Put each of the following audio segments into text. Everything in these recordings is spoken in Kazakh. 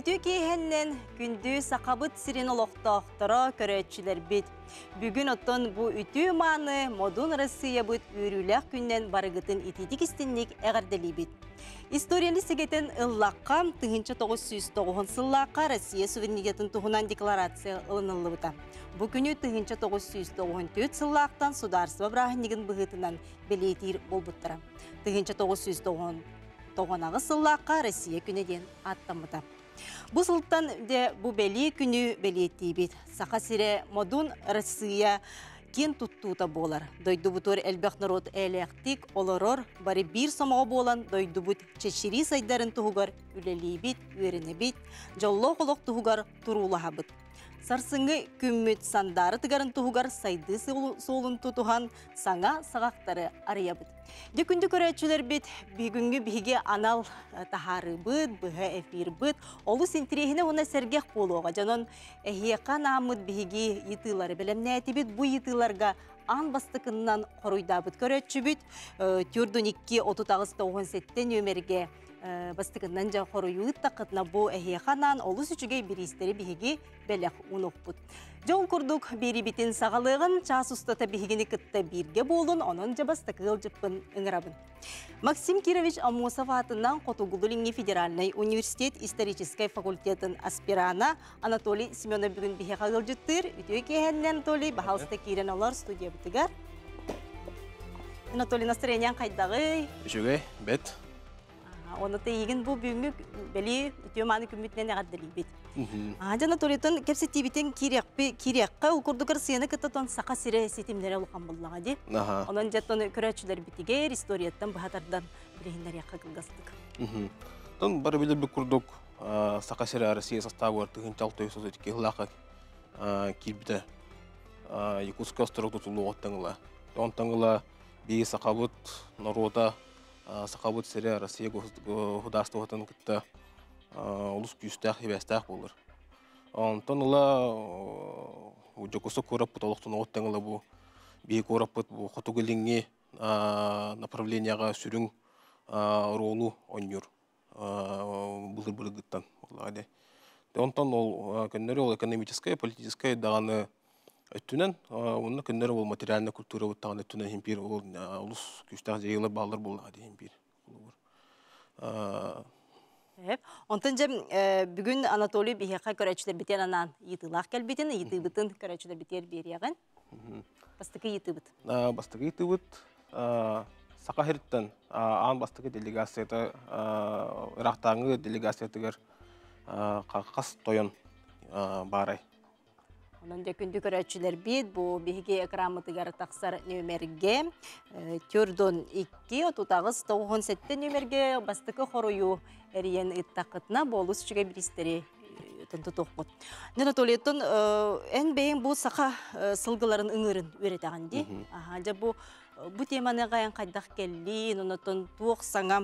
Ütü keyhennen gündü sakabıt sirin oloqtaqtara körətçiler bit. Bugün otton bu ütü manı modun Rossiya bit ürülək gündən barıgıtın itidik istinlik əğərdeli bit. İstoriyali sigeten ıllaqqa 1909 sılaqqa Rossiya suverenitetin tuğunan deklarasiya ılınıllı bita. Bu günü 1994 sılaqtan Sudarstva Brahınigin bıgıtından beleytir bolbuttıra. 1909 sılaqqa Rossiya güneden attambıta. Bu sılttan de bu beli günü beleytti bit. Saqa sire modun Rossiya кен туттута болар. Дойдубутор элбек народ электик олорор бары bir somağı bolan дойдубут чечири сайдарын тугар үлелибит, үренебит, жолло колок тугар турулахабыт. Сарсыңы күммүт сандары тыгарын тугар сайды солун тутухан саңа сагактары арыябыт. Дүкүндү көрөчүлөр бит бүгүнгү биге анал тахарыбыт, быга эфирбыт, олу синтирехине уна сергех болуга жанон эхиека намыт биги йытылары белемнетибит, бу йытыларга ан бастыкынан коруйдабыт көрөчүбүт. Түрдүн 2-39-97 нөмерге бастыкынан жа коруйут такытна бу эхиеканан олу сүчүгей биристери биги белек унукпут. Жол курдук берибитин сагалыгын час устата бигини кытта бирге болун, онон жабастыкыл жыппын ыңырабын. Максим Кирович Амосов атынан Котугулулинги федеральный университет исторический факультетін аспирана Анатолий Семенов бүгін бихе қағыл жүттір. Үтіе кейхенне Анатолий бағалысты кейрен олар студия бүтігер. Анатолий настроениyan қайдағы? Үшіге, бет. Оны егін бұл бүгінгі бәлі үтіе маны күмітінен әғаддылы бет. Анатолийтін кепсетті бітен керекқа ұлқұрдығыр сыяны күттітін сақа сире сетімдері ұлған болуға де. Онын жаттың көрәтшілер бітігер, историеттен бұхатардан бірегіндер яққа қылғастық. Тон бары білір бір күрдік сақа сире Россия составы артығын чалты өсіз өтіке ғылақы келбіті Якутска островы тұтылу оттыңыла. Онтыңыла бей сақабыт народа сақабыт сире Россия государствотын күтті улус күйістәқ, ебәстәқ болыр. Онтан ұла жокысы көріп бұт, олықтың оттыңылы бұл бей көріп бұт, бұл қотугіліңе направленияға сүрің ролу ойныр бұлыр-бұлыр ғыттан. Онтан ол көннері ол экономическая, политическая дағаны өттінен, оны көннері ол материальны культура бұттағаны өттінен хемпир, ол улус күйістәқ жайылы бағылыр болуға хемпир. Онтан жем бүгін Анатолий бихеқа көрәтшілер бітер анан етілақ кәлбетін, етібітін көрәтшілер бітер берияғын. Бастықы етібіт. Бастықы етібіт. Сақа херттен ан бастықы делегацияты, Ирақтаңы делегациятығыр қақас тойын барай. Onun dökündü körəççilər bit, bu bihige ekramıtıgar taqsar nömerge, Türdün 2-97 nömerge bastıqı xoruyu eriyen ittaqıtına bolus çüge biristeri tutuq bud. Anatoliyatın en beyin bu saqa sılgıların ıngırın öğretağın de. Bu temanı qayan qaydaq kelli, onatın tuq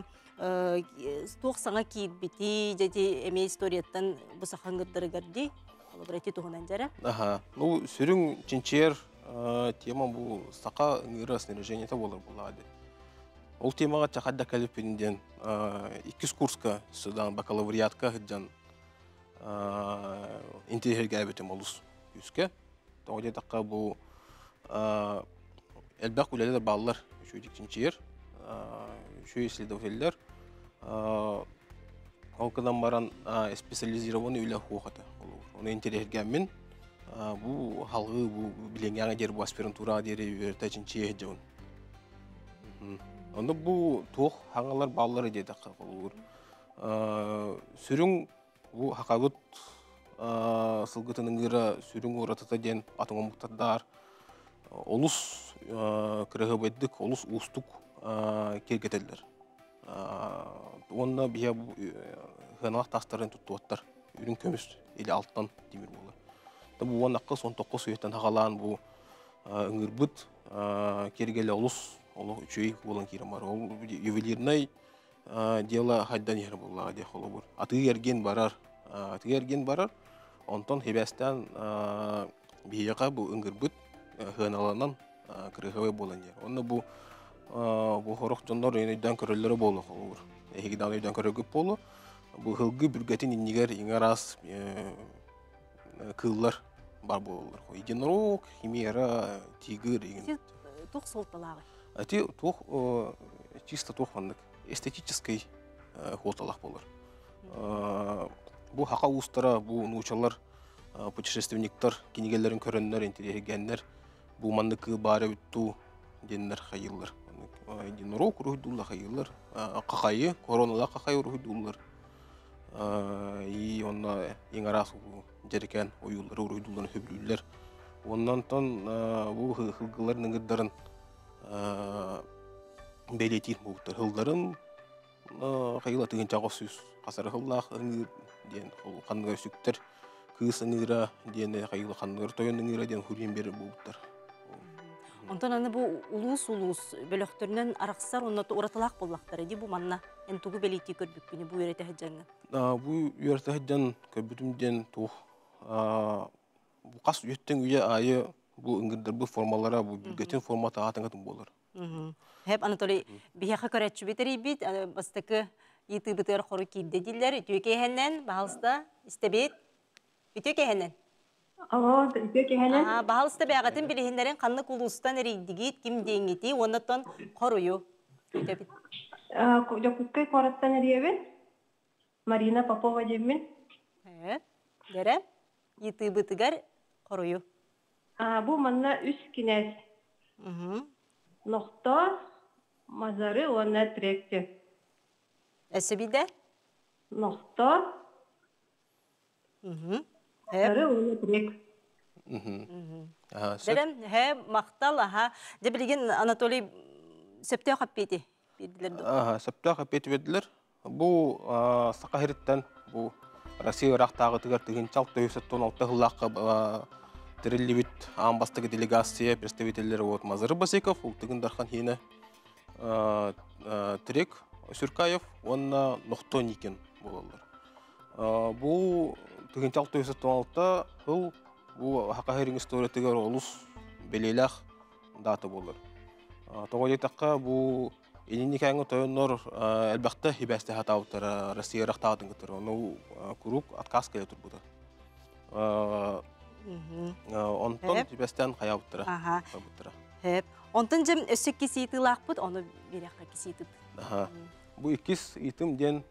sağa kiyit jadi eme istoriyattan bu saqa ıngırları gardi. Ну, сүрің чинчер тема бұл сақа ыңыры снаряжениеті болыр болады. Ол темаға чақадда кәліппенден 2 курска судан бакалавриатқа ғыджан интегрге әбетім олыс үске. Тоғыде таққа бұл әлбәқ үләлі балылар үшөйдік чинчер, үшөй исследователлер. Қалқыдан баран специализированный үлі қоқаты. Оны интерергенмен, бұл халғы біленген дер бұл аспирантура дері өрті чинче ежеуін. Онда бұл тоқ хаңалар балылары деді қақылығыр. Сүрің бұл хақағыт сылғытының ғыра сүрің ұратыта ден атыңа мұқтардар. Олыс кірігі бәддік, олыс ұстық кергетелдер. Онда бия ғаналық тастарын тұтты оттар. Үрін көміс елі алттан демір болы. Бұл оңаққа 19 сүйеттен хағалаған бұл үңірбіт кергелі олыс, олы үшөй болан керім бар. Ол ювелирнай дела хайдан ері болуға де қолы бұр. Атығы ерген барар, онтан хебәстен бейеға бұл үңірбіт ғаналанан кіріғавай болан ер. Оны бұл xoruq jonlar öýden körelleri bolu. Egidan öýden köre köp bolu. bu hılgı bürgetin inniger ingaras kıllar бар болалар. Единорог, химера, тигр деген. Тух солталағы. Ати тух чисто тухандык эстетический холталах болар. Бу хака устара, бу нучалар, путешественниктер, кинигелерин көрөннөр, интеллигенттер, бу мандыкы бары бүттү деннер хайыллар. Единорог рухдулла хайыллар, какайы, коронала какайы рухдуллар. И онна еңарас жеркен оюлары урuydular höbülüller. Ondan ton bu hılgılar nıgıdların beletir muhtar hılların hayla tığın çağısız kasarı hıllaq diyen kanıgar süktür kız nıra diyen hayla kanıgar toyan nıra diyen huryen beri muhtar. Ondan anı bu ulus bölöktörünün araqsar ondan oratalaq bollaqtır edi bu manna entugu beleti körbük günü bu yörete hıccanı. Bu yörete hıccan körbütümden tuh bu kas üyetten üye ayı bu ıngırdır bu formalara bu bülgetin formatı atın bolar. Hep Anatoly bihaqa köretçü biteri bit bastakı yıtı biter xoru kidde diller tükehenden bahalsta istebet tükehenden. Alo, tükehenden. Bahalsta beğatın bilehinlerin kanlı kulustan eriydigit kim dengiti ondan xoruyu. Tükebit. Jokutkay korattan eriyebin. Marina Popova demin. Evet. Dere yıtı bıtıgar xoruyu. Bu manna üst kines. Nokta mazarı ona trekti. Esebide? Nokta mazarı ona trek. Derem he maktal aha de bilgin Anatoly septe kapiti. Septe kapiti verdiler. Bu Sakahiritten bu Россия рахтағы тігір тігін чалт тойысыттон алты ғылаққа тірілі амбастығы делегация представителері от Мазыры Басеков, ол тігін дархан хені Тірек Сүркаев, онна Нұқты Никен болалар. Бұл тігін чалт тойысыттон алты ғыл бұл хақахерин история тігір олыс белелях даты болар. Тоғы детаққа бұл Elini kanı toyunlar elbette hibeste hatavtır Rusya rahtadın götür. Onu kuruk atkaz kaya turbuda. Ondan hibesten hayavtır. Hep. Ondan cem ösük kisiyeti laqput onu bir yakka kisiyeti. Bu ikiz itim den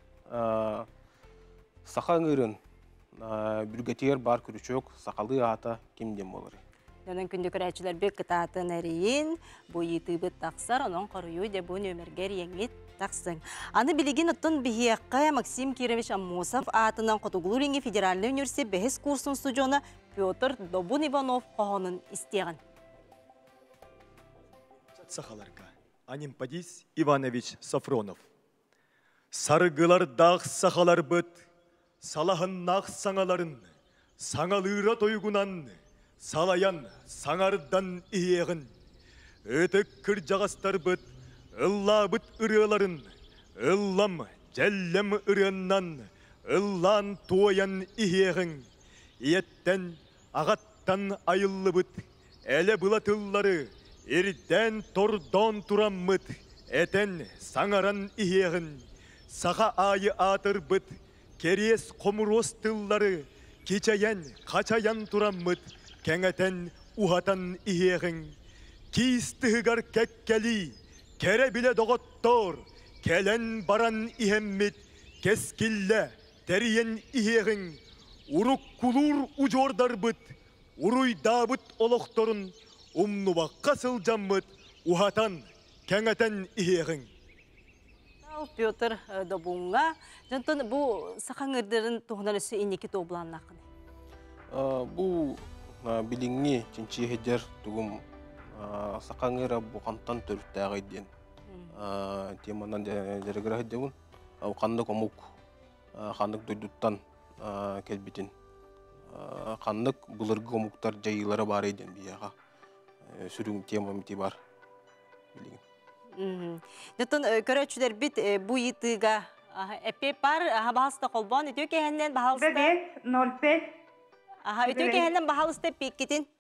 sakangırın bürgetiyer bar kürüçök sakalı ata kimden olur? Dönen kündü körәчілер бек кытатын әрейін, bu yıtıbı taqsar, onun qoruyu de bu nömerger yengit taqsın. Anı bilgin ottun bihiyakka Максим Кирович Аммосов атынан Qotugluringi Federalny Üniversitet Behis kursun stujonu Pyotr Dobun Ivanov qoğunun istegen. Сахаларга Анимпадис Иванович Сафронов. Sarıgılar dağ sahalar bıt, salahın nağ sаңаларын, саңалыра toygunan, Salayan sanardan iyeğin, ötük kır жағастар bıt, ılla bıt ırıların, ıllam cellem ırığından, ıllan toyan iyeğin, iyetten ağattan ayıllı bıt, ele bılatılları, erden tordan turan mıt, eten sangaran iyeğin, sağa ayı atır bıt, keries komuros tılları, keçayan kaçayan turan mıt, Kengeten uhatan iyeğin, kiistihgar kekkeli, kere bile doğuttor, kelen baran ihemmit, keskille, teriyen iyeğin, uruk kulur ucordar bıt, uruy dabıt oloktorun, umnubakka sılcam bıt, uhatan, kengeten iyeğin. Pyotr Dobunga, janton bu sakangırların toğunan üstü inneki toblanlaqın. Bu bilingi cinci heder tugum sakangera bu kantan törüttəği diyen temadan dergara hedewun au kandık omuk kandık doyduttan kelbitin kandık bulurgu omuktar jayılara var ediyen biyaga sürün tema miti var bilingin. Janton körəçüler bit bu yıtıga epe par bahasta kolban ediyor ki hemen bahasta. 05 Ötüyor ki hemen bahasta pekkitin.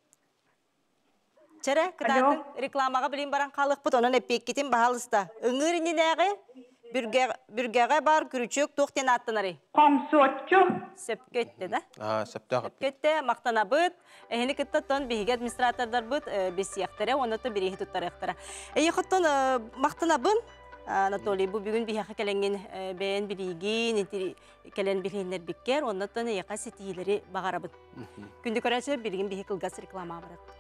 Çere kıdadın reklamaga bilin baran kalık put onun pekkitin bahasta. Öngür indi näge? Bürgəğə бар, күрүчөк тоқтен аттанары. Komsotçu. Сөпкетті да? Септагы. Сөпкетті мақтана бұд. Әйіні күттаттан бейгі администратордар бұд, бесияқтары, онаты бірейі тұттарықтары. Әйі құттан мақтана бұн, Анатолий, бұл бүгін бейхі кәленген бәйін білейген, кәлен білейіндер беккер, онатын әйіға сетийлері бағара бұд. Күнді көрәші білген бейхі қылғас реклама барады.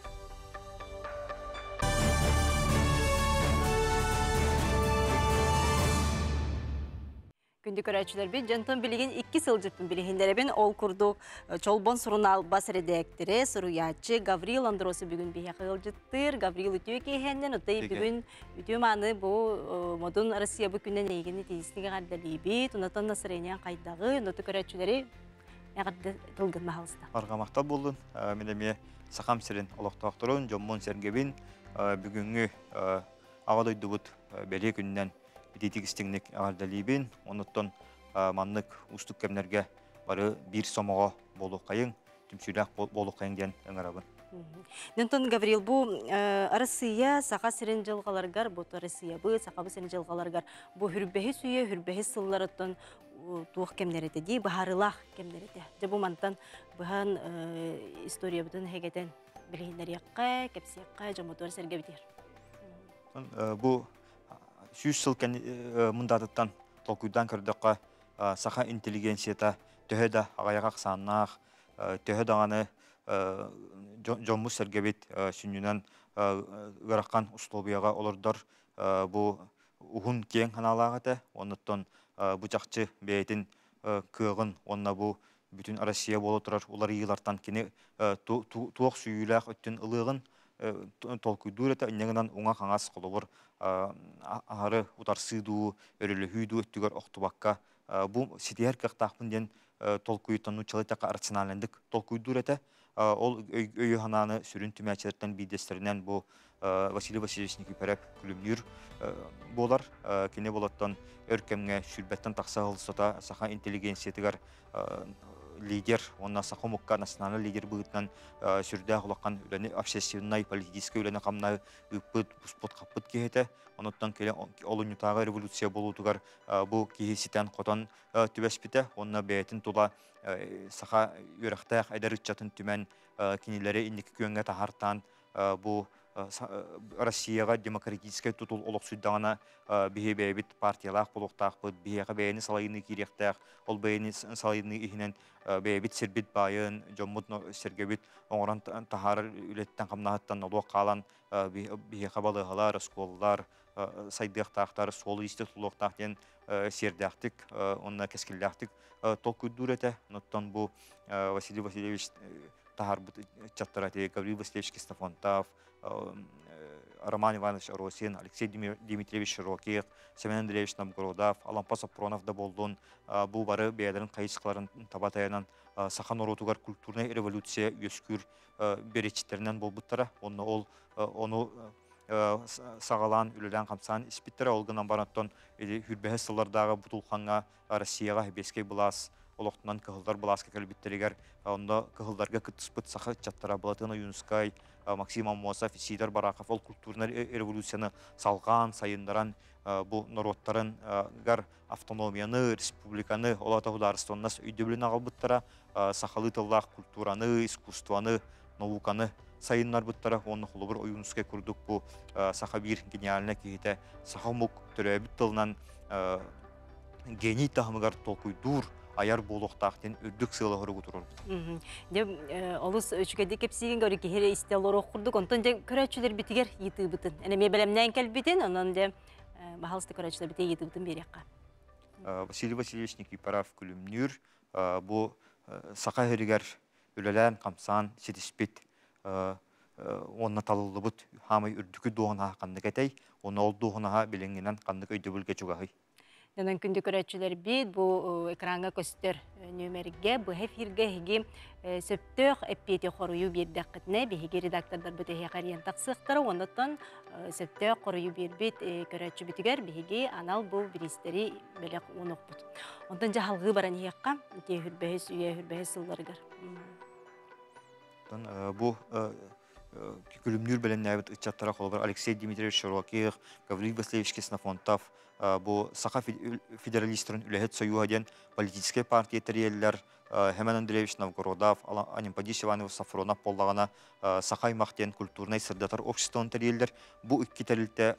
Күнді көрәчілер бен жантан білеген 2 сылжыппын білігендеребен ол күрдік чолбон сұрынал бас редактері, сұруячы Гаврил Андросы бүгін бейе қылжыттыр. Гаврил үтіе кейхенден, ұтай бүгін үтіе маны бұл модун Россия бұл күннен егені тезісінге қардалей бет, ұнатан насырайниян қайдағы, ұнаты көрәчілері әғарды тұлғын мағалысты. Арғамақта болдың, менеме сақам сірін олықтақтырын, жоммон сәргебін бүгінгі ағадойды бұд бәле күннен бітетік істіңнік ағардалейбін, оныттан маннық ұстық кәмнерге бары бір сомаға болу қайын, түмсүләк болу қайын ден өңірабын. Нентон Гаврил, бұл Россия сақа сірін жылғаларғар, бұл Россия бұл сақабы сірін жылғаларғар, бұл хүрбәхі сүйе, хүрбәхі сылларыттан туық кәмнереті дей, бағарылақ кәмнереті. Бұл мантан бұған история бұтын хегетен білгендер яққа, кәпсі яққа, жамытуар сәрге бітер. Бұл 100 сыл мұндадыттан толкуйдан көрдіққа сақа интеллигенцията төхеді ағаяғақ саннақ, төхеді ағаны жоммыз сәргебет сүнінен ғыраққан ұстолбияға олырдар бұл ұғын кең қаналағыды. Оныттан бұл жақчы бәйтін күйіғін, онына бұл бүтін Россия болу тұрар, олар иылартан кені туық сүйіләқ өттін ұлығын толкуйдур это иннегенан уңа хаңас қолыбыр ағары утарсыду, өрілі хүйду өттігер оқтубаққа. Бұл сетер қақтақпын ден толкуйттан учалайтаққа рационалендік толкуйдур это. Ол өйі хананы сүрін түмәчерттен бейдестерінен бұл Василий Васильевич Никипарев күлімнер болар. Кене болаттан өркемге сүрбеттен тақса ғылсыта сақа интеллигенциятығар лидер, онна сақомыққа национальный лидер бұғытынан сүрді ғылаққан үләне общественный, политический үләне қамна үппіт, бұспыт қаппыт кейеті. Оныттан келе олынютағы революция болутығар бұл кейесітен қотан түбәспіті. Онна бәйтін тұла сақа өріқтақ әдер үтчатын түмен кенелері индекі күйенге тахартан бұл Россияға демократическай тұтыл олық сүрдағына бейе бәйбіт партиялақ болуқтақ бұд, бейеға бәйіні салайыны керектақ, ол бәйіні салайыны ихінен бәйбіт сербет байын, жоммыд сергебет оңыран тахар үлеттен қамнағыттан олуақ қалан бейеға балығалар, сколлар, сайдықтақтар, солы істі тұлуқтақтен сердяқтық, онына кәскілдяқтық толкүйдур әті. Ноттан бұл Василий Васильевич тахар бұд чаттыраты, Гаврил Васильевич Кистафонтов, Роман Иванович Аросин, Алексей Дмитриевич Широких, Семен Андреевич Новгородов, Алампа Сапронов да болдун. Бұл бары бәйдерін қайысқыларын табатайынан сақан оротуғар культурный революция өскүр беречеттерінен бол бұттара. Оны сағалан, үлілен қамсан іспеттері олғынан бараттон хүрбәхі сыллардағы бұтулқанға Россияға бескей бұлас, олықтынан кығылдар бұласқа кәлбеттерігер, онда кығылдарға күттіспіт сақы чаттара бұлатына Юнускай, Максим Амосов, Сидор Барақов, ол культурный революцияны салған, сайындаран бұл народтарын ғар автономияны, республиканы, олата хударыстоннас үйдебілін ағал бұттара, сақалы тыллақ культураны, искусстваны, науканы сайыннар бұттара, оны құлы бір Юнускай күрдік бұл сақа бір гениалына кейті сақа мұқ түрі бүт тылынан гений тағымығар толкуйдур, аяр болуқтақтен үрдік сылы ғыры құтырыр. Деп, олыс өчігеді кепсеген көрі кехері істелер оқырдық, онтан де көрәтшілер бітігер еті бұтын. Әнеме бәлемнен кәл бітін, онан де бағалысты көрәтшілер біте еті бұтын береққа. Василий Васильевич Никипаров күлімнер, бұл сақа әрігер үлелән, қамсан, сетіспет, онына талылы бұт, хамай үрдікі доғынаға қандық әтей, оны ол доғынаға білінгенен қандық өйді бүлге чуғағы. Нанан күнді көрәтшілер бейд, бұл экранға көстер нөмерге, бұл әфирге хеге сөптөк әппеті қорыю бердік қытіне, бейге редактордар бұты қариян тақсықтары, ондықтан сөптөк қорыю бербет көрәтші бітігер, бейге анал бұл бірістері бәлек онық бұд. Ондан жағалғы баран еққа, хүрбәхі сүйе, хүрбәхі сылларығар. Бұл күлүмнүр беленнәбит ычаттара холбар Алексей Дмитриевич Шороких, Гаврилий Васильевич Кеснофонтов, бу Саха федералистерин үләһет союга ден политическая партия терьелләр, Хемен Андреевич Новгородов, Анимпадис Иванов Сафронов поллагана Саха аймактен культурный сырдатар обществон терьелләр. Бу икки терилте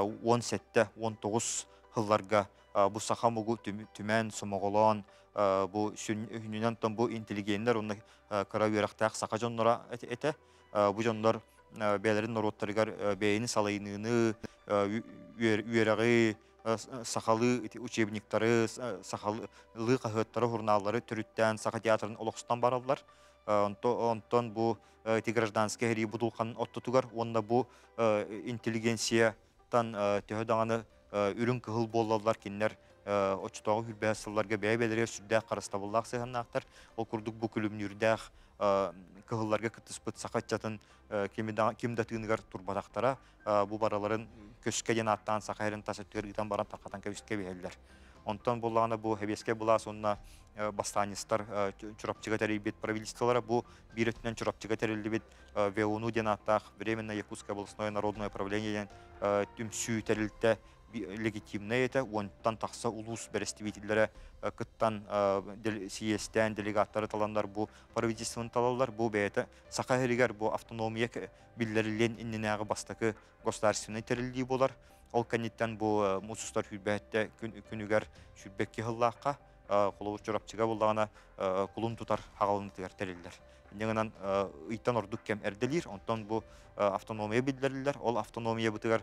17-19 хылларга бу Саха мугу түмен сомоголон, бу сүннән тон бу интеллигентлер онны кара верактак Саха жоннора эте. Бу жоннор бәләрен нороттаргар бәйни салайныны үйәрәгы сахалы учебниктары, сахалы кахыттары, журналлары төрүттән Саха театрын олоқстан баралар. Онтон бу гражданский хәри будулкан оттутугар, онда бу интеллигенциядан төһөдәңне үрүн кыһыл боллалар киннер очтогы хүлбәсылларга бәйбәләре сүддә карастабыллак сыһаннактар. Ол курдук бу күлүмнүрдәх кыһылларга кытыспыт сахатчатын кимдә тынгар турбатактара бу бараларын көскәден аттан Сахарин тасыттырыдан баран тақатан кебискә бәйләр. Онтон булганы бу хәбескә була сонна бастанистар чурапчыга тәрбият правительстволары бу биретнән чурапчыга тәрбият ВУНУ ден аттак временно Якутское областное народное правление түмсү тәрилтә легитимный это, онтан тақса улус представительләре кыттан съездтән делегаттары таландар бу правительствоның талалар бу бәйті Саха-Херигер бу автономия билләрилен инненәгы бастакы государственный терилди болар. Ол кәнеттән бу мусустар хүлбәттә күнүгәр шүлбәкке хыллаққа қолуы чорапчыга болдағына кулун тутар хағалын тегер терилдер. Неңінен ыйттан ордук кәм әрделер, онтан бу автономия билдерлер. Ол автономия бутыгар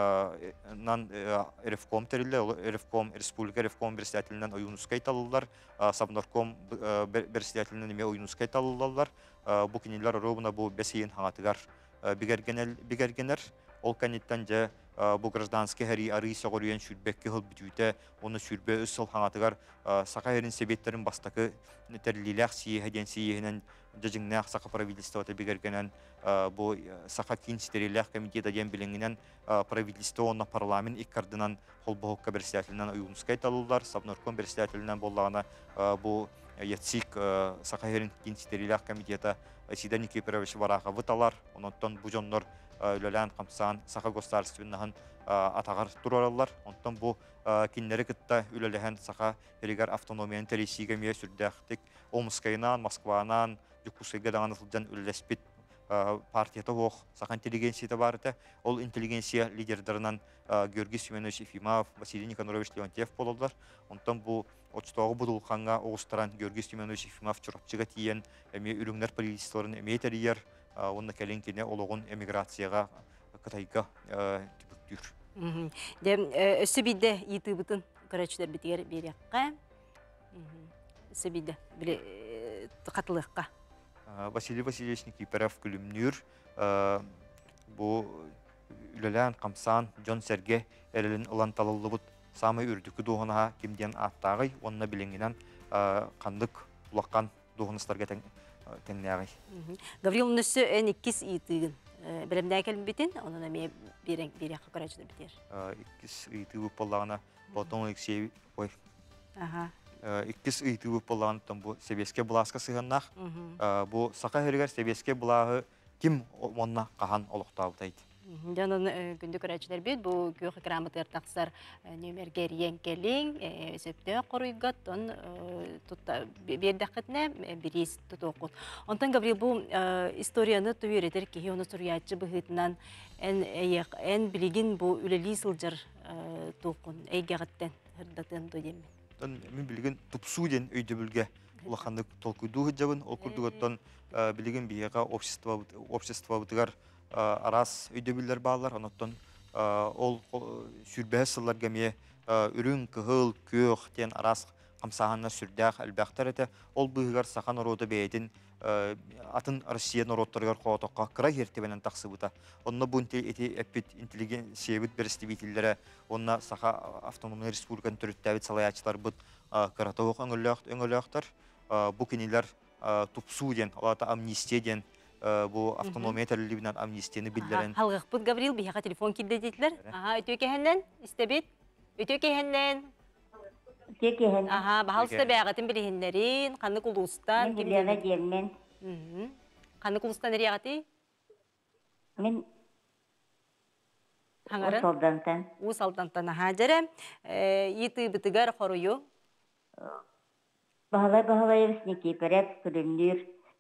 РФКОМ терилдер, ол РФКОМ, Республика РФКОМ берсетелінен ойунускай талылар, Сабнорком берсетелінен еме ойунускай талылар. Бу кенелер робына бу бәсейін хаңатыгар бігергенер. Ол кәнеттен же бу гражданский хәри ары соғырыен сүрбәкке хыл бүтүйті, оны сүрбә өссіл хаңатыгар Саха-Херин себеттерін бастакы тәріліләқ сиехеден сиехінен жажыңнақ Саха правительствоты бігергенен бу Саха кинстериләқ комитета ден біліңінен правительство онна парламент иккардынан холбоққа берсетелінен ойынскай талылар, Сабнорком берсетелінен боллағына бу Яцик Саха-Херин кинстериләқ комитета Сидан Никипирович вараға выталар, онаттан бу жоннор үлелән қамсан Саха государственнахын атағар тураралар. Онтан бу киннері кытта үлелән Саха-Херигер автономиян тересиге мие сүрдәқтік Омскайнан, Москванан, Юкускайга дағаны сылдан үлеләспет партията оқ Саха интеллигенцияты барыты. Ол интеллигенция лидердарынан Георгий Семенович Ефимов, Василий Никонорович Леонтьев болалар. Онтан бу отстағы бұдылқанға оғыстаран Георгий Семенович Ефимов чұрапчыға тиен әме үліңнер правительстволарын әме тәрiyер, онна кәлен кене олығын эмиграцияға кытайға түбіктүр. Өсі биді еті бұтын көрәчілер бітігер береққа, өсі биді қатылыққа. Василий Васильевич Никипаров күлімнүр, бұ үлелән қамсан Джон Серге әрілін ұлан талылы бұд самый үрдікі доғынаға кемден аттағай, онына біліңінен қандық ұлаққан доғыныстарға тәңнәғай. Гаврил нүсі ән иккіз иетігін білімдәй кәлім бітін, онына мен береққа көрәчілер бітер. Иккіз иеті өп болағына Платон Алексей, иккіз иеті өп болағына бұл Себеске бұласқа сығыннақ. Бұл Саха-Херигер Себеске бұлағы кім онына қахан олықтауытайды? Жанын күнді көрәчілер бет, бұл көқі грамотыр тақсар нөмергер енкелің, сөпті қоруйғат, он бердіқітіне бірейс тұт оқыд. Онтан, Гаврил, бұл историяны түйеретер кейі, оны сұриятчы бұғытынан ән білігін бұл үлелі сылжыр тұқын, әйгеғіттен үрдатын дөйдемін. Мен білігін тұпсуден өйді білге ұлақандық толкуйдуғы жабын, ол күрдіғыттан білігін бейеға общество бұтығар арас өйдөбүллер бағалар, онаттан ол сүрбәе сылларға ме үрін, кығыл, көк, тен арас қамсағанна сүрдәқ әлбәқтар әті. Ол бұғығар сақан ороды бәйдін атын Россия народтарығар қоғатоққа қыра ертебенен тақсы бұта. Онына бұн әппет интеллигенция бұд берістебейтілдері, онына сақа автономный республиканы түріттәбет салаячылар бұд қыратауық өңіліқтар. Бұ кенелер тұпсуден, олата амнистияден, bu автономия тәрілібінен амнистияны білдерін. Халғық бұд, Гаврил, бияға телефон келді дейтілер. Өте кәхіннен, істебет? Өте кәхіннен? Өте кәхіннен. Бағалысты бәғатын білігіндерін, қанық ұлыстан. Мен білеға желмен. Қанық ұлыстан әрі ағаты? Мен Хаңарын солдантан. усалдантан хаджаре ити битигар хорую. Бахалай Никипорек күлімнір.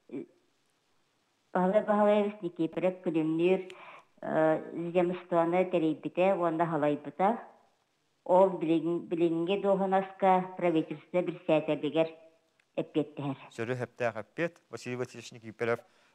Бахалай Никипорек күлімнір. Земстваны терейбіте, онда халайбыта. Ол білінге доғынаска правительство бір сәтәбегер әппеттігер. Сөрі хәптәғ әппет, Василий Васильевич Никипорев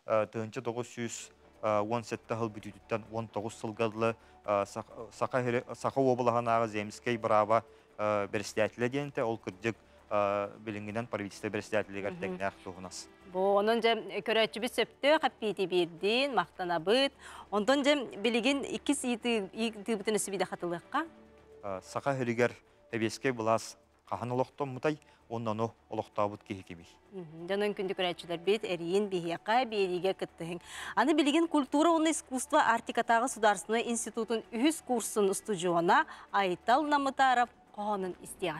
1917 хыл бүтүттен 19 сылгадылы Сақа обылағанағы земскей брава берістәтілі дейінті, ол күрдік білінгінен правительство берістәтілігер тәкнәқ туғынас. Бу онон же көрәчүбү сөптө каппити бирдин, мактанабыт. Онтон же билигин икис ити сүбиде хатылыкка. Сақа хөрігер әбескей бұлас қахан олықтан мұтай, оннаны олықтабыт кейкемей. Жанын күнді көрәчүлер бит эрийин бихияка бириге кыттыһың. Аны билигин культура оны искусство Артикатагы Сударственный институтун үһүс курсын устужуона Айтал Намытаров коонун истият.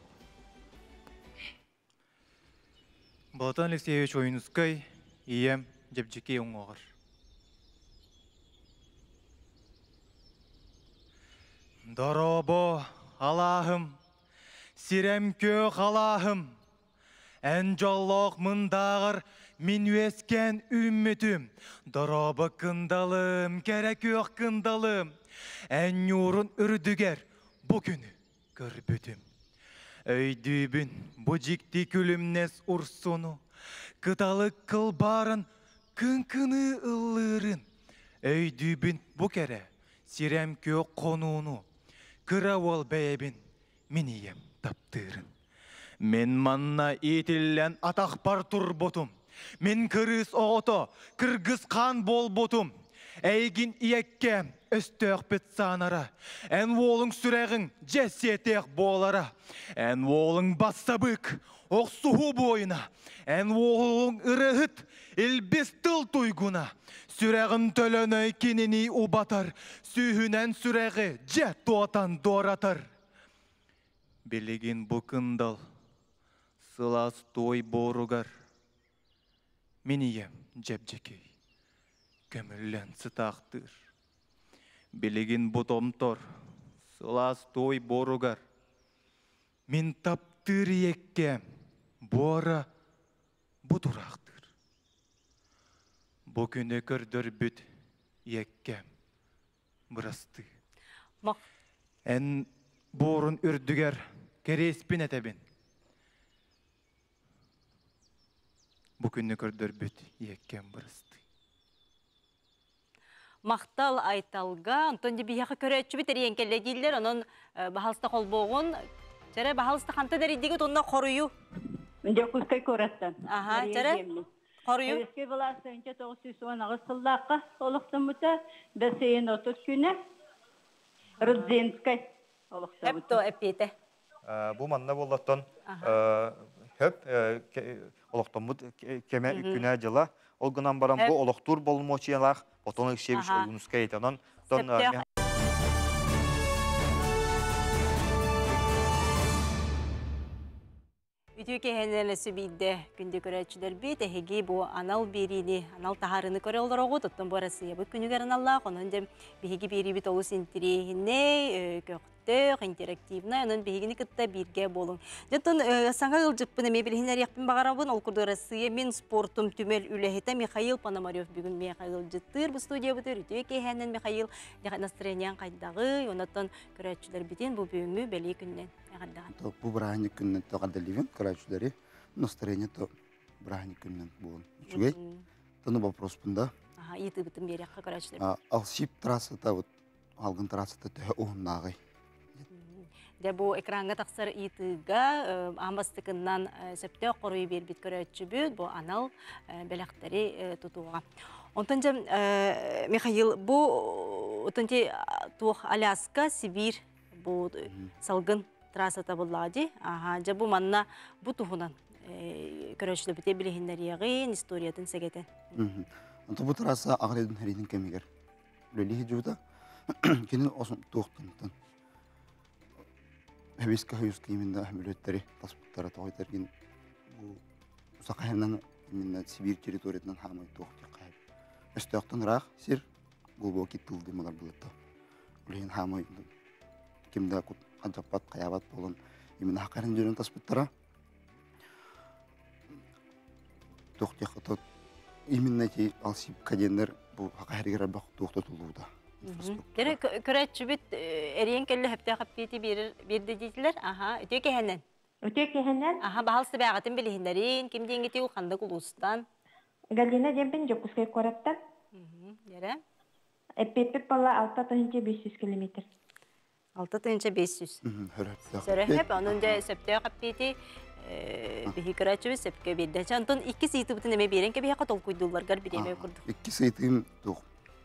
Балатан Алексеевич Ойнускай, ием жепжеке оңоғыр. Доробо Аллахым, сирем кök Аллахым, ән жоллоқ мындағыр мен өскен үмметім. Доробо кындалым, керек кök кындалым, ән юрын үрдігер бұ күні көрбүтім. Өйдүбін бұ жикті күлімнес ұрсыну, кыталық кылбарын күн-күні ылырын. Өйдүбін бұ кәрі сирем кök қонуыну, кыравал бәйбін менейем таптырын. Мен манна етіллән атақпар тұр ботым, мен кырыс оғыто, кыргыз қан бол ботым. Әйгін иекке өстөк бет санара, ән олың сүрәғің жәсетек болара, ән олың бассабык, оқсуғу бойына, ән олың ұрығыт, елбес тыл туйгуна, сүрәғін төлөні кенені убатар, сүйінен сүрәғі жә туатан доратар. Белеген бұқындал, сылас той боругар, менейем жәбжекей. Көміллән сытақтыр. Белеген бұтомтор, сылас той боругар. Мен таптыр екке, бора бұтырақтыр. Бұ күні көрдір бүт екке, бұрасты. Ән борын үрдігер, кереспен әтәбін. Бұ күні көрдір бүт екке, бұрасты. Мақтал Айталга, онтон де бияқы көрәтші бітер енкелі дейілдер, онын бағалысты қолбоғын, жәрі бағалысты қанты дәрейдегі тонна қорыю. Менде құскай көрәттен. Аха, жәрі қорыю. Өске баласы önce 910 сыллаққа олықтың бұта, бәсейін 30 күні, Рудзинскай олықтың бұта. Әпті әппеті. Бұл манна болаттан хөп олықтан бұт кеме күні жыла. Ол гынан баран бұл олықтур болмочиялақ, отон Алексеевич Ойнускай етанан. Ütüke hendelesi bide günde körəçülər bit ehegi bu anal birini anal taharını körə olar oğu tuttum bu arası bu günü görən Allah onun dem bihigi biri bit olus intirihine köktök interaktivna onun bihigini kıtta birge bolun. Jatın sanga ılcıppını mebilhinler yapın bağarabın ol kurdu arası min sportum tümel ülehete Mikhail Panomarev bugün Mikhail jıttır bu studiya butur ütüke henden Mikhail настроениyan qaydağı ondan körəçülər bitin bu büyümü beli gündən. То по праздник күннен тоқадаливен, короче, настроение то праздник күннен болон. Чугай? То на вопрос пында. Ага, иты битим берек короче. Алшип трассата вот алгын трассата те оңнагай. Де бу экранга таксыр итыга амбастыкынан септе корой бер бит көрөчү бүт бу анал белектери тутууга. Онтон же Михаил бу отонти тух Аляска, Сибирь бу салгын трасса табылады. Ага, жабу манна бу тухунан көрөчлө бите билихиндер ягын историятын сегетен. Анту бу трасса агредин херидин кемигер. Лөлихи жута. Кенин осун тухтунтан. Хебиска хюски минда хмелөттери паспорттары тойтергин бу сакайнан минда Сибирь территориясынан хамай тухты кайып. Өстөктөн рах сир глубокий тыл дымалар булатта. Улин хамы кимда кут аджапат каябат болон именно хакарын жүрен таспыттара. Тохтех тот именно те алсип кадендер бу хакаригер бак тохто тулуда. Тере көрәтчү бит эриен келле хәптә хәппети бирде дитләр. Аха, өтө кеһеннән. Өтө кеһеннән Аха, баһалсы бәгатын билһиннәрин, ким диңгити ул ханда кулустан. Галина демпен жокускай кораттан. Яра. Эппеп бала 6500 километр. 6500. Хөрәп. Сөрәһеп, анын да сәптә хәппети бихи көрәтчү бит сәпкә бирде. Чантон 2 сыйты бутын эме берен ке бия катыл куйдылар гар биреме курду. Икки сыйтым тух.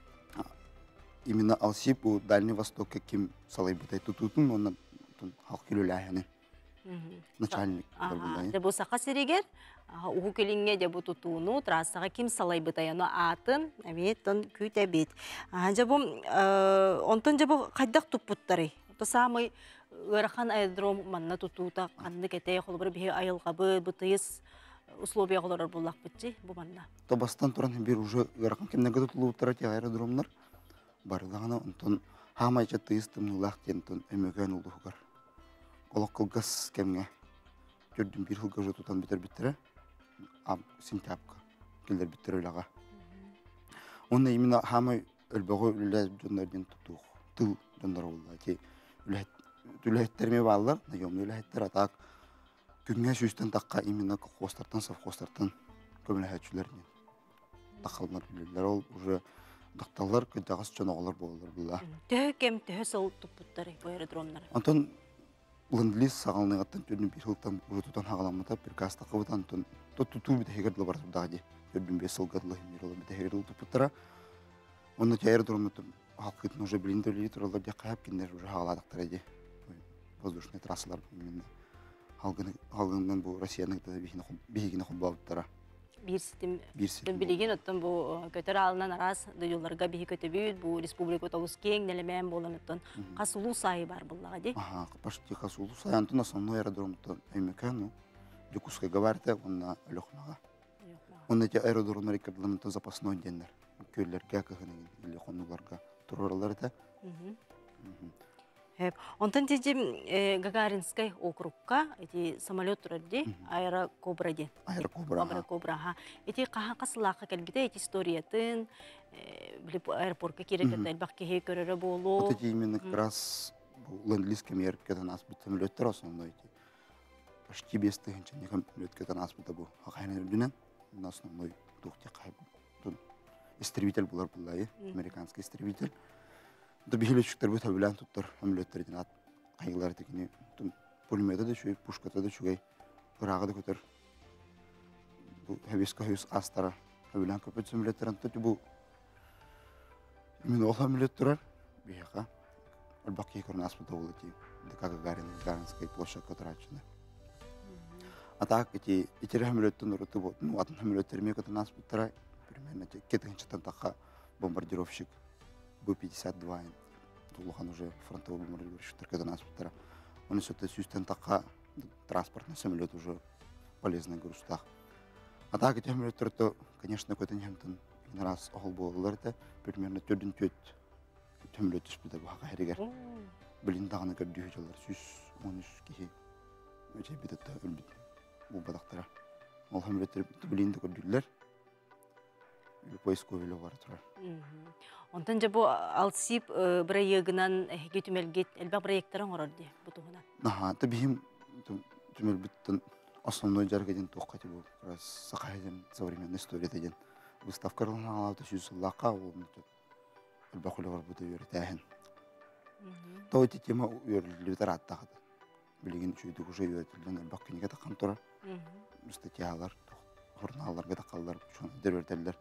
Именно алсип у Дальний Восток ким салай бутай тутутун, онна халк келөләһәне. Начальник булган. Де бу сака сиригер, угу келинге де бу тутууну трассага ким салай бутаяны атын, тон күтә бит. Анжа бу онтон жабы кайдак туппуттары. То самый Ырахан аэродром манна тутуута канды кете холбыр бихи айылгабы бутыйс условия голорор буллак битчи бу манна. То бастан туран бир уже Ырахан кемнеге тутулуптара те аэродромнар. Барлығына онтон хамайча тыйыстым лах тентон эмөген улдугар. Олок кылгас кемге көрдүм бир хылга уже тутан битер биттере. Сентябрьга келдер битер ойлага. Онда именно хамай өлбөгө үле жоннорден тутук. Тыл жоннор болду. Ки үлеттерме баллар, наемный үлеттер атак. Күнгө сүстен такка именно хостартан совхозтартан көмөлөчүлөрүн. Такалмар билер ол уже дакталар кыдагыс чоноголор болдур була. Төкем төсөл тупуттары бу аэродромнар. Антон Ландлис сагалныгаттан түрүн бир хылтан урутудан хагаламата бир каста кыбыт Антон туту бит хегердл бар турдагы. Көрдүм бес сылгадлы мирол бит хегердл тупуттара. Онда аэродромда халкытын уже билиндирли туралар да кайып киндер уже хагаладыктар эди. Воздушный трассалар именно халгындан бу Россиянын да бигине хоббаптара. Bir sitim bilgin ottun bu kötür alınan aras duyularga bihi kötübüt bu Respublika otobüs keng nelemen bolan ottun kasulu sayı var bullaga di. Ага, почти касулу сай Антон основной аэродром-то Эмекану, Дюкуская гаварта, он на Лёхнага. Он эти аэродромы рекордламент запасной деннер. Көйлерге кыгынын или хонуларга тураларда. Hep. Ondan tecim Gagarinskay okrugga eti самолет turadi Aerokobra di. Aerokobra ha. Eti kaha kaslaka kelbide eti историятын bilip aeroportga kereketler bakki körere bolu. Вот эти именно как раз ленд-лизский мер, когда нас бит самолеттер основной эти. Почти без тыгынча не самолет, когда нас бит бу. Хакайны дүнен на основной тухте кайб. Истребитель булар буллай, американский истребитель. Да бихилечтер бит белән туттар самолеттерден ат кайгылар текене пулеметы да шуй пушката да шуй кырагы да көтер. Бу хәбискә хәс астара белән көпөт самолеттерен тоту бу. Мен ол самолеттер бияга албаки көрнәс бу булды ки. Дикага Гагаринская площадь трачена. А так эти самолеттер роту бу, ну атын самолеттерме көтөнәс бу тара примерно кетенчтан така бомбардировщик Б-52, Тулухан уже фронтовой бомбардировщик, когда нас повторял. Он все-таки сюстен такая транспортный самолет уже полезный груз. А так эти самолеты, то, конечно, какой-то немтон раз оголболлар да примерно 4-4 самолет испытал хакайригер. Блин, дагына көрдү жылдар сүз 13 киши. Өче битетте өлбүт. Бу бадактара. Ол самолеттер блин да көрдүлөр. Поисковый бар турар. Ondan ja bu alsip bir yığınan getümelget elbaq proyektlerin orardı bu tuğuna. Aha, tabii tümel bitten основной жаргаден тоққати бұл раз сақайден современный история деген выставкаларын алады жүзіллаққа ол әлбақылы бар бұды өртәхін. То эти тема өрілдер аттағады. Білеген үшейді уже өртілден әлбақ кенеге таққан тұра. Статьялар, журналларға тақалдар, дер өртәлдер.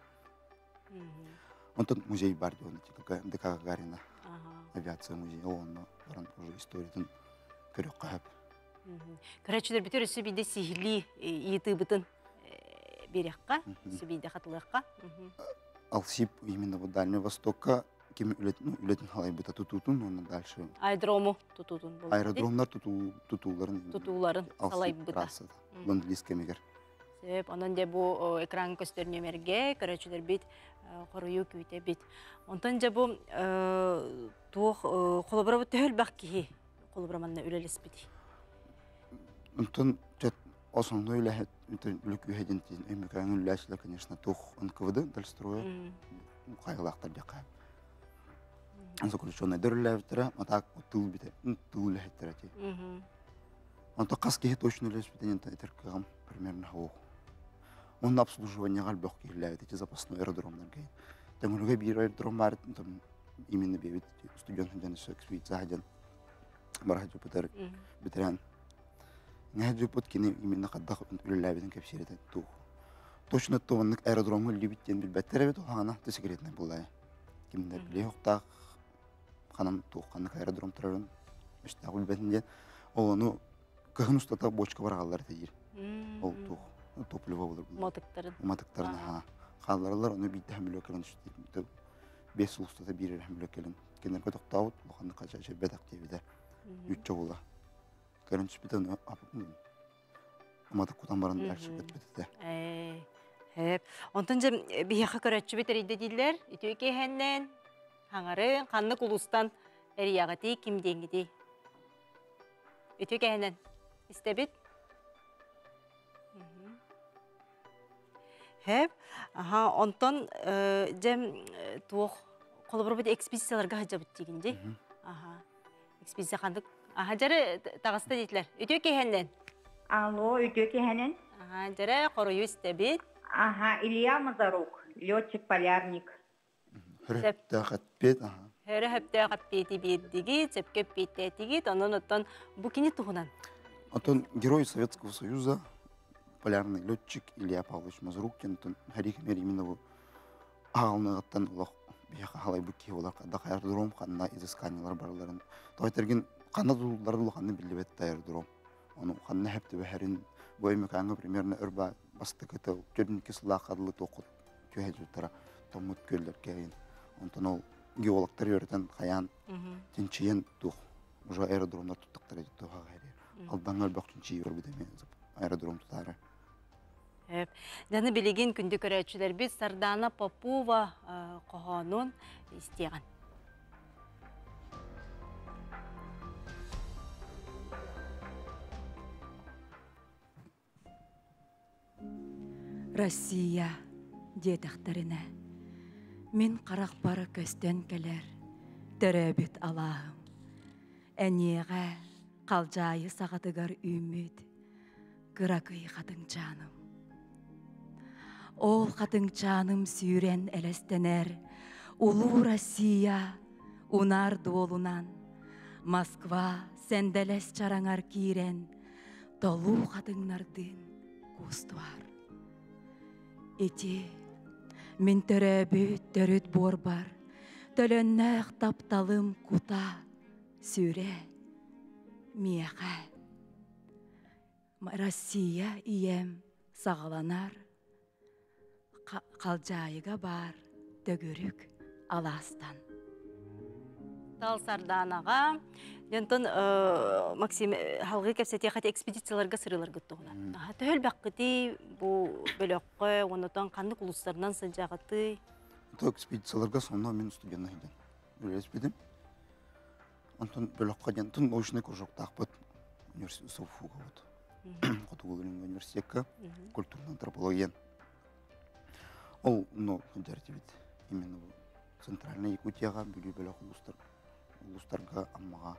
Онтон музей бар дейін, ДК Гагарина, авиация музейі, оны баран уже историятын көрек қағып. Көрәтшілер бітер өсі бейді сихили еті бұтын берекқа, өсі бейді қатылыққа. Ал сип именно в Дальний Востокқа кем үлетін халай бұта тұтутын, оны дальше... Аэродрому тұтутын болды. Аэродромдар тұтуларын салай бұта. Ландлис кемегер. Сөп, онон де бу экран көстөрнөмерге көрөчүлөр бит корую күйтө бит. Онтон же бу туох колобра төл бак ки колобраманна үлелес бит. Онтон жат основной лехет үлүкү хедин тин эмекаң үлләшле, конечно, тух НКВД дальстроя. Кайгылактар жака. Заключенный дөрүләвтер, а так тул бите, тул лехтер ти. Онто каски точно лес битен теркагам примерно хау. Он обслуживание галбок киләвет эти запасной аэродромдан кей. Тәмүлгә бир аэродром бар, там именно бит студентлардан экспедиция хадан. Барга Жупитер битерән. Не Жупиткины именно кадда үлләветен кепсирәтә тух. Точно тоннык аэродромы либиттен билбәттер бит ана секретный булай. Кимдер биле юкта ханам туққанны аэродром тұрарын үстә үлбәтінде ол оны кыһын устата бочка баргалар тейир. Ол туқ топливо булыр. Мотыктарын халларлар оны бит хәмлө келен үстә 5 устата бирер хәмлө келен. Кенер көтөктау ханны кача бедак дебиде. Үтчө була. Көрүнүш битен апып. Мотык кутан барын арчып кетти. Хеп. Онтон же бияха көрөчү битериде дилер. Итөке хеннен хаңары қанны кулустан әрияғати кимдеңгіде. Өтөке хеннен истебит. Хеп. Онтон жем туох колобор бит экспедицияларга хажабыт дегенде. Экспедиция қандык. Жары тағыста дейтілер. Өтөке хеннен. Алло, өтөке хеннен. Жары қорую истебит. Илья Мазарук, летчик-полярник. Хөрөптө катпет. Хөрөптө катпети бирдиги, цепкеп битетиги, онон оттон бу кини тугунан. Антон герой Советского Союза, полярный летчик Илья Павлович Мазрукин, он харихмер именно в ағалныгыттан улақ бияқа халай бүкке олар қадақ аэродром қанна изысканиялар барларын. Тойтырген қанна дұлдарды ұлғанны білдебетті аэродром. Оны қанна хәпті бәхәрін боймек аңы примерно үрба басты кіті түрінке сылақ адылы тоқыт көйе жүттара томут көлдер кейін. Онтан ол геологтар өрден қаян тенчиен тух уже аэродромдар туттықтар еді туға ғайрер. Алдан өлбақ тенчиен өрбедеме аэродром тұтары. Жаны білеген күнді көрәтшілер біз Сардана Попова қоғанын істеген. Россия детақтарына мен қарақ бары көстен кәлер түрәбіт Аллахым. Әнеға қалжайы сағатығар үміт күрақый қадың жаным. Ол қадың жаным сүйрен әлестенер Улу Россия унар долунан Москва сәндәләс чараңар кирен толу қадыңнардың кустуар. Эти мен төрәбіт төріт бор бар, төлөннәқ тапталым кута сүре мияға. Россия ием сағаланар, қалжайыға бар төгірік аластан. Тал Сарданаға, Янтон Максим халғы кәпсәте қаты экспедицияларға сырылар күттіғына. Төл бәққыти бұл бөліққы, онытан қандық ұлыстарынан сылжағыты? Бұл экспедицияларға сонна мен студентна еден. Өлес бедім. Антон бөліққа дентін научный кружок тақпыт университет Софуға өт. Құтығылының университетка культурный антропологиян. Ол, дәртебет, именно центральный Якутияға бөлі бөліқ ұлыстарға аммаға.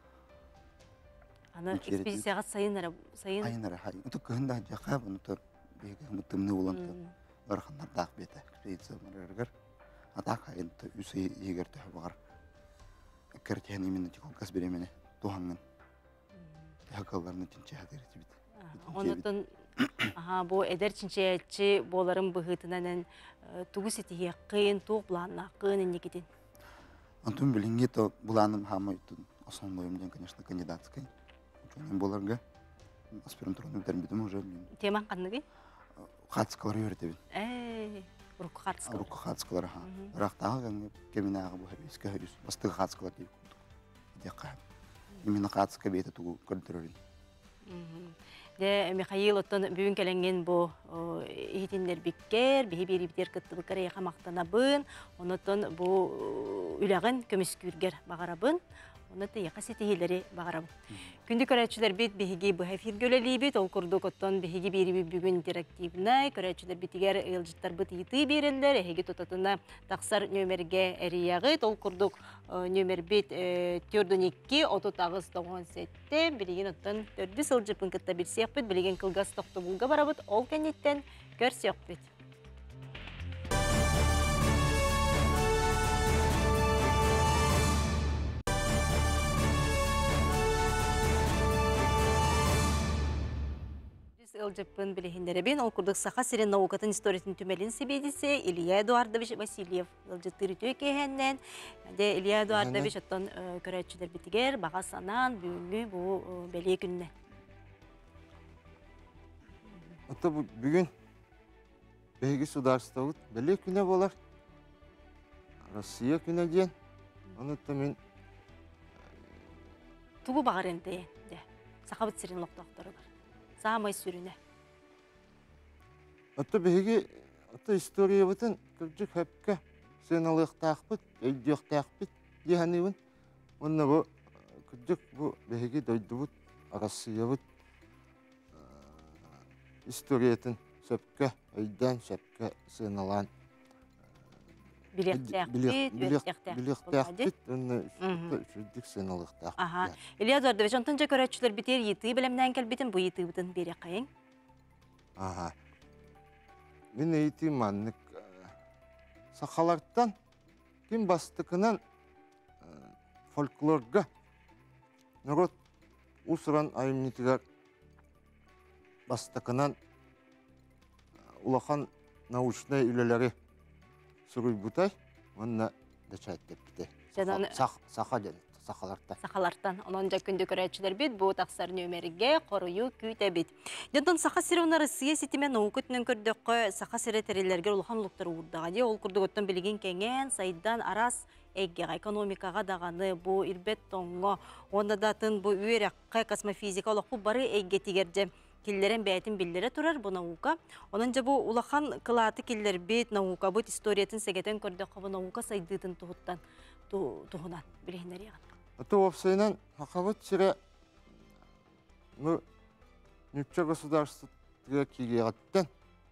Аны экспедицияға сайын? Сайынары, хайын. Үті күйінді жаққа, бұны бейгі мұттымны оланты. Өрхандар дақ беті экспедиция мәргергер. Атақ хайынты үсі егер төхі бағар. Кәртеген именно теколкас беремені туғанғын. Тәхақаларына тінче әдері бет. Онытын бұл әдер чинчеятчы боларын бұғытынан туғы сетіге қиын, туғы бұланына қиын енекеден. Антон білінге бұланым хамы основной у меня, конечно, кандидатской. Ученым боларға аспирантураны бітірмедім уже. Теман қанығы? Қатысқалар өретебін. Ұрыққа қатысқалар? Ұрыққа қатысқалар, ха. Рақтағы кемені ағы бұл өскі өрес. Бастығы қатысқалар дейіп күндік. Именно қатысқа бейті тұғы көрдірерін. Де Михаил оттон бүгін кәләнген бұ ихитинлер биккер, бігі бері бітер кытты бұкар еқа мақтанабын, онытон бұ үләғін көміскүргер бағарабын, онытты еқа сетігелері бағарабын. Күнді көрәтшілер бет бігі бұ әфиргөлелі бет, ол күрдік оттон бігі бері бүгін интерактивнай, көрәтшілер бетігер ұйылжыттар бұт еті берілдер, әхеге тұтатына тақсар нөмерге әрияғыт, ол күрдік нөмер бет 4-2, оту тағыз 97, білеген оттон 4 сылжыпын кітта бір сеқ бет, білеген кылғас тоқты бұлға барабыт, ол кәнеттен көр сеқ бет. Ылжыппын білігіндеребен, ол күрдік сақа сирен наукатын историятын түмелін себедісі Илья Эдуардович Васильев ылжыттыры төкейхеннен. Илья Эдуардович оттан көрәтшілер бітігер, баға санан, бүгінгі бұл бәле күнне. Ата бүгін бәйгі сударыстауыт бәле күнне болар. Россия күнне ден. Онытта мен... Туғы бағар әнді, сақабыт сирен лоқтақтары бар. Самай сүріне. Ата бәйге, ата история бұтын күрджік әпкі сен алықтақпыт, өйдіқтақпыт дегені бұн. Онна бұ күрджік бұ бәйге дойды бұт, Россия бұт. Историятын сөпкі, өйден сөпкі сен алан. Билектақпыт, онна жүрдік сен алықтақпыт. Илья Эдуардович, онтынша көрәтшілер бітер еті білімнен кәлбетін, бұ еті бұтын бере қайын? Мен еті маннық сақаларттан кем бастықынан фольклорға народ ұсыран айымнетігер бастықынан улахан научный үлелері сүрүй бұтай, онына дәчәттеп біте. Сақаларттан. Онынжа күнді көрәтшілер бет, бұл тақсар нөмерге қорыю күйті бет. Дентон сақа сирауна Россия сетімен оңқытының көрдіқі сақа сиретерелерге ұлған ұлықтары ұрдаға де, ол күрдік оттан білген кәнген, сайдан арас әйгеға, экономикаға дағаны, бұл ирбет тоңға, онда датын бұл үйераққа космофизика олық бұл бары әйге тегерде. Киллерен бәйтін білдері тұрар бұл наука. Онынжа бұл улахан қылаты киллер бет наука, бұл историятын сәгетен көрдіқі бұл наука сайдытын тұғынан білгендер еған. Ата опсайынан хақабыт сире нүкче государствоға кегеғаттен.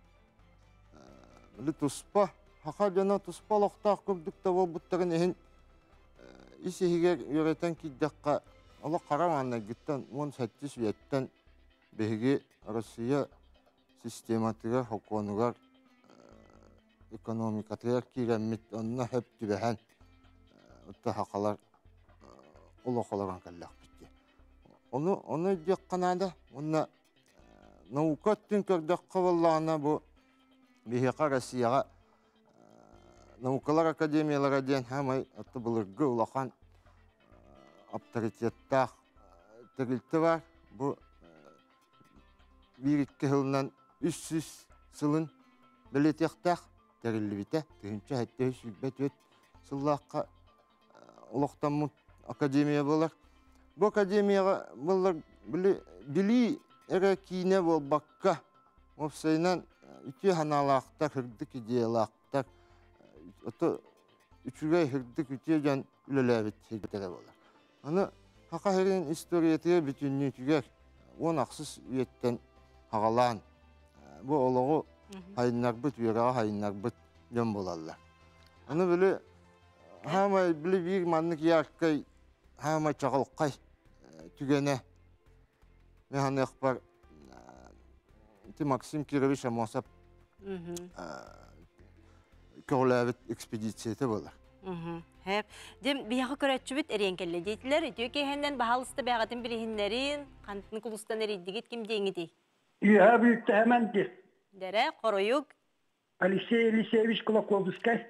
Білі тұспа, хақа жана тұспа лоқтақ көрдікті бол бұттағын ехін исегер үйретен кейдіққа ала қараманна гіттен 18 веттен бәйге Россия систематыгар, хоконугар, экономикатыгар киреммит, онына хөп түбәһән ұтты хақалар олоқаларан кәлләқ бітті. Оны дек қанады, онына наукаттың көрдіққа болағына бұл бейхеқа Россияға наукалар академияларға ден хамай ұтты бұлырғы олақан авторитеттақ тәрілті бар. Бұл Бирикке хылынан 300 сылын білетектақ тәрілі біті. Түгінші әтті үсібет өт сыллаққа олықтан мұт академия болар. Бұл академияға болар білі әрі кейіне бол баққа. Опсайынан үте ханалақтар, хүрдік идеялақтар. Үчігай хүрдік үте жан үліләбет хегетері болар. Аны хақа хәрін историятыға бүтінні түгер. Он ақсыз үйеттен ағалан. Бұл олығы хайыннар бұт, үйераға хайыннар бұт жөн болалар. Оны білі, хамай білі бір маннық ярқай, хамай чағылыққай түгене. Мен ханы әқпар Максим Кирович Амосап көріләбіт экспедицияты болар. Дем бияғы көрәтші бүт әрен кәлі дейтілер, төкейхенден бағалысты бәғатын білігіндерін, қантын құлыстан әрейдігет кім дейіңі дей? Үйә бүйтті әмәнді. Дәрі, қоройық. Алексей Елисеевич Кулаковский.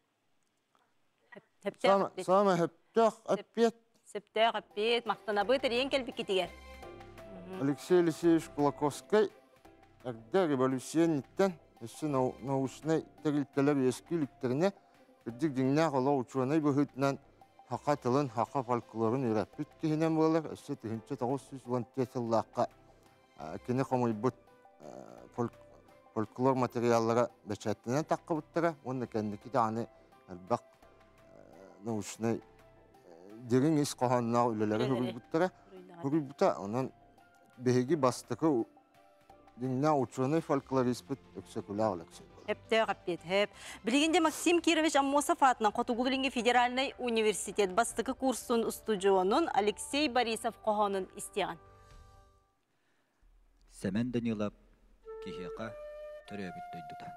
Сама хөптәқ, әппет. Сөптәқ, әппет, мақтана бұт әрен кәлбі кетігер. Алексей Елисеевич Кулаковский әрді революционниттен өсі наушынай тәрілттелер ескіліктеріне Үддік деңнәқ ола ұчуанай бұхытынан хақа тылын, хақа фольклорын үйрәппіт кейінен болар. Өсі 1917 жыллаққа кені қомойбыт фольклор материаллара бәчәттінен таққы бұттыра, оны кәндікі де аны әлбақ научный дерін ес қоғанына үлелері хүріл бұттыра. Хүріл бұта, онын бәйгі бастықы деңна ученый фольклорист бұт өксекула олықсы. Хепте қаппет, хеп. Білігінде Максим Кирович Аммосов атынан Қотугулинге Федеральный университет бастықы курсын студионын Алексей Борисов қоғанын істеген. Сәмен Данилов кихияқа төрөбіт дөйдута.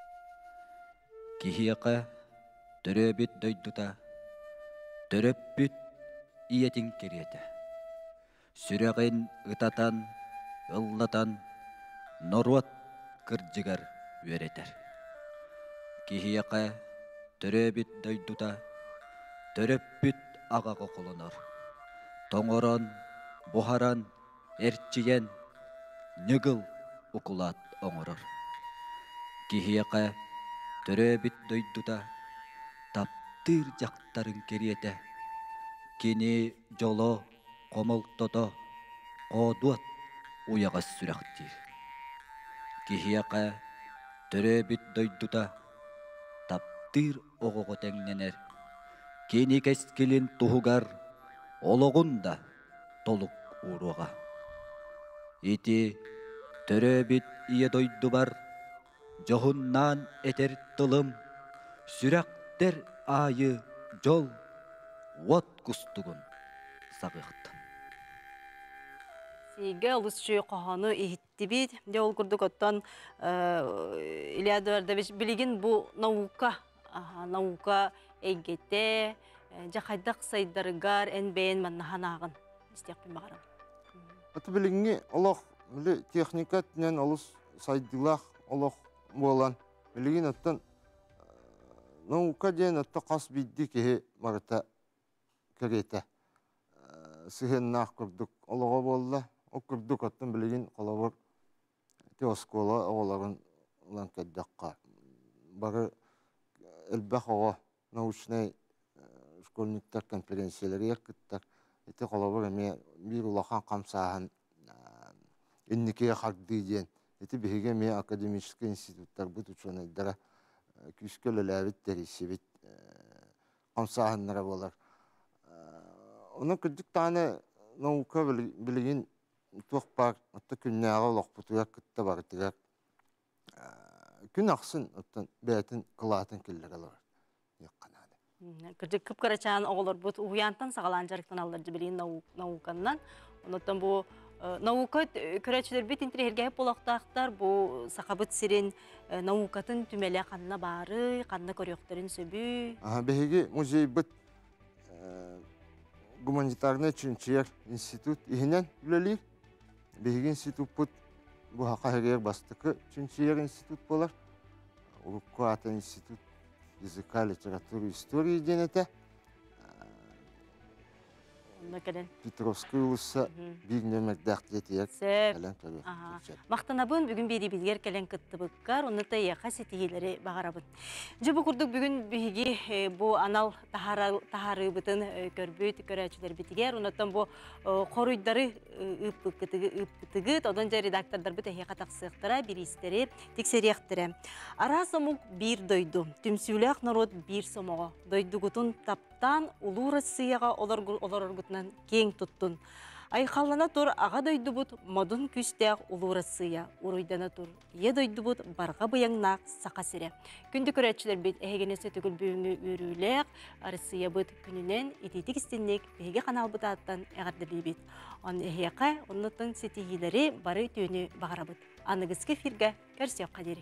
Кихияқа төрөбіт дөйдута. Төрөппіт иетін кереті. Сүрәғын ұтатан, ұллатан, норуат кырджығар өретер. Кихияқа төрөбіт дөйдута. Төрөппіт ағағы қолыныр. Тоңыран, бұхаран, әртчиен, Нөгіл ұқылат оңырыр. Кихияқа төрөбіт дөйдута, таптыр жақтарын кереті. Кені жоло, қомылтото, қодуат уяғас сүрәқтір. Кихияқа төрөбіт дөйдута, таптыр оғығы тәңненер. Кені кәскелін тұғығар, олығында толық ұруға. Ити төрөбіт ие дойду бар, жоғыннан этер тылым, сүрәқтер айы жол, от күстігін сағықты. Сейге ұлысшы қоғаны ехетті бейд, де ол күрдік оттан Илья Эдуардович білеген бұл наука әйгетте, жақайдақ сайдарығар әнбейін маннахан ағын. Істеқпен бағарам. Аты білігіңе олық техника түнен олыс сайдылақ олық болан. Білігін аттан наука ден атта қас бейді кеге марыта кәреті. Сығыннақ күрдік олыға болды. О күрдік аттан білігін қолабыр теоскола оғыларын ұлан кәддіққа. Бары әлбәқ оға научный школьниктер конференциялары еркіттер. Эти қолабыр әме бір улахан қамсағын үннікеге қарды ден. Эти бігеге ме академический институттар бұд ученыйдара күскөл әләбіт дәресебет қамсағынлары болар. Оның күрдік таны наука білген тоқ бар, отта күннәға олақ бұтуя күтті бар тігер. Күн ақсын бәйтін қылатын келдер алар. Күрдік күп қарачан оғылар бұд ұғыянтан сағалан жарықтан алырды білген науканнан. Оныттан бұл наука көрәтшілер бет интерегерге болақтақтар бұл сақабыт сирен наукатын түмелі қанына бары, қанына көріқтарын сөбі. Бәйге музей бұд гуманитарный чүнчер институт ихінен үлелер. Бәйге институт бұд бұл хақағығер бастықы чүнчер институт болар. Урукку аты институт языка, литературы, истории денеті. Петровский ұлысы бір нөмірдәқ жетейік. Мақтанабын бүгін бері білгер кәлен күтті бұққар, оны таяқа сетегелері бағарабын. Жібі күрдік бүгін бігі бұл анал тахары бұтын көрбөйт көрәчілер бітігер, онытын бұл қоруйдары үппітігіт, одан жа редактордар бұт әйеқа тақсықтыра, бір істері, тексеректірі. Ара сомуқ бір дойду, түмсүләқ народ бір сомуға. Дойду ғытын таптан ұлу Россияға олар ұргытынан кең тұттын. Айқалана тұр аға дойду бұд модын күстәқ ұлу Россия ұруйдана тұр. Е дойду бұд барға бұяңнақ сақа сірі. Күнді көрәтшілер бет әйгенесі түгіл бүйіңі өріләқ, Россия бұд күнінен ететік істеннек бәйге қанал бұд аттан әғарділі бет. Он әйеқа, онлықтың сетегелері бары түйіні бағара бұд. Анығызғы фирге көрсек қадері.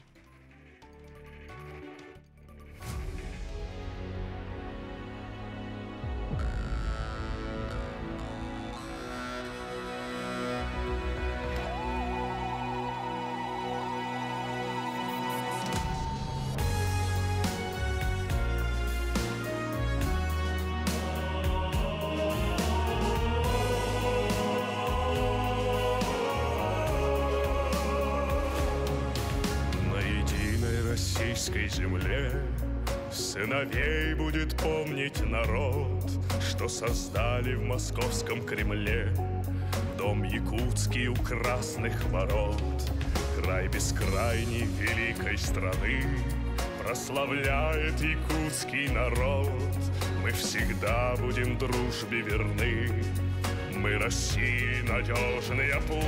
Земле сыновей будет помнить народ, что создали в московском Кремле дом якутский у красных ворот, край бескрайней великой страны прославляет якутский народ. Мы всегда будем дружбе верны, мы России надежный оплот.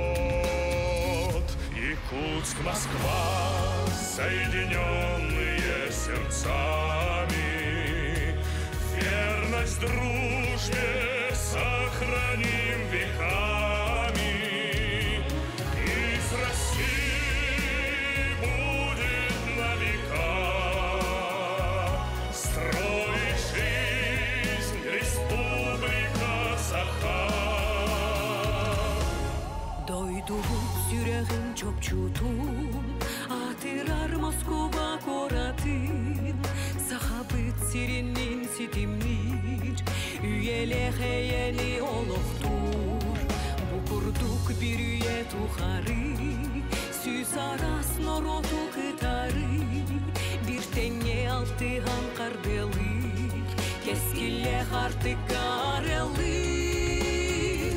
Якутск, Москва, соединенные сердцами, верность дружбе сохраним веками. Из России будет на века строить жизнь республика Саха. Дойду сюрегин чопчутун, атырар Москова коратын, сахабыт сиринин ситимнир, üyele heyeli oluqtur. Bu kurduk bir üye tuharı, süz aras norotu kıtarı, bir tenge altı hankardelik, keskille artık karelik.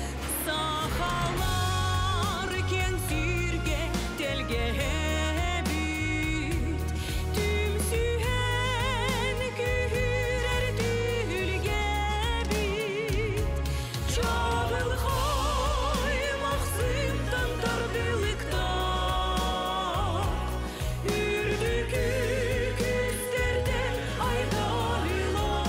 Sahalar ken sürge telge hebit, tüm sühen kühürer tülge bit. Çağıl hay mahzımdan tardılıkta, ürdük küsterden aydarılar.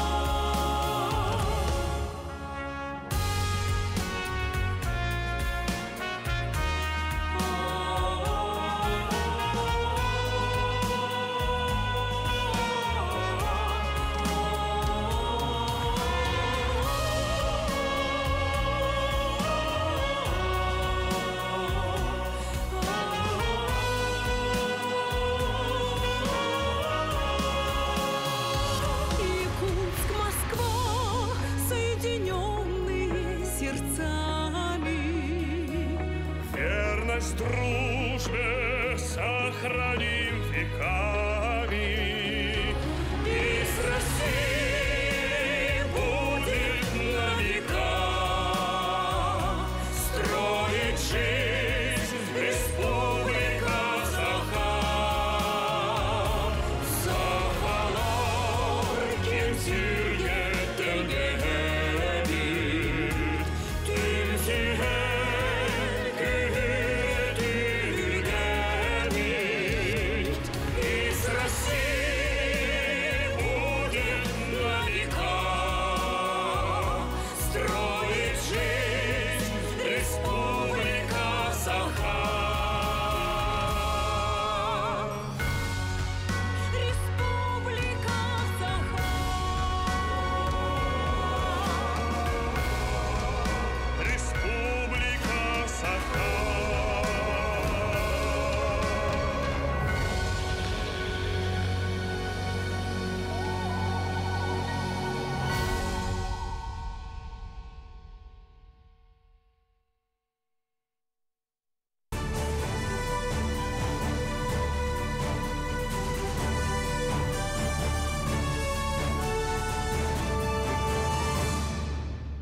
Якутск, Москва, соединенные сердцами. Верность друг